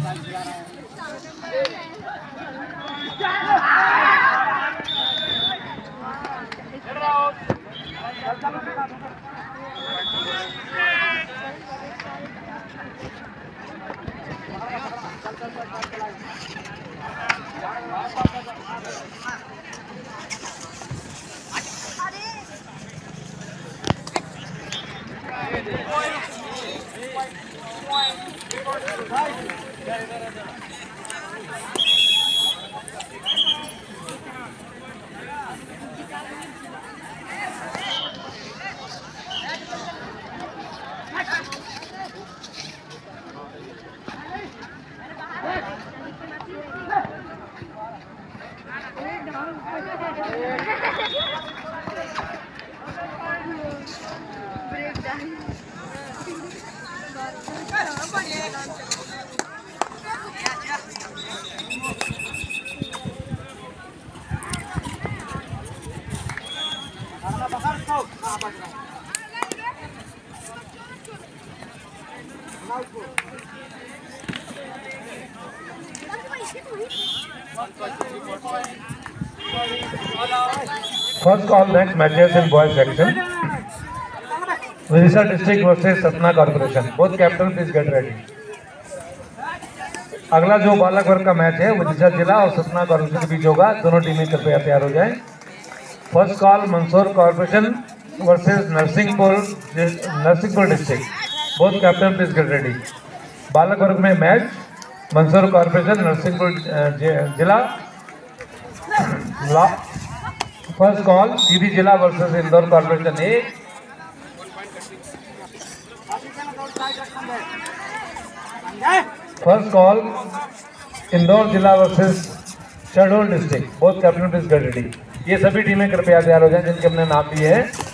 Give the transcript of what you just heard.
First all next matches in boys section. Odisha district versus Satna Corporation. Both captains please get ready. अगला जो बालक वर्ग का match है ओडिशा जिला और सतना कॉर्पोरेशन के बीच होगा। दोनों टीमें कृपया तैयार हो जाएं। First call Mandsaur corporation versus Narsinghpur district. Both captain please get ready. बालक वर्ग में मैच मंदसौर कॉर्पोरेशन नरसिंहपुर जिला। फर्स्ट कॉल सीधी जिला versus Indore corporation A. First call Indore जिला versus Shahdol district. Both captain please get ready. ये सभी टीमें कृपया तैयार हो जाएं जिनके हमने नाम दिए हैं।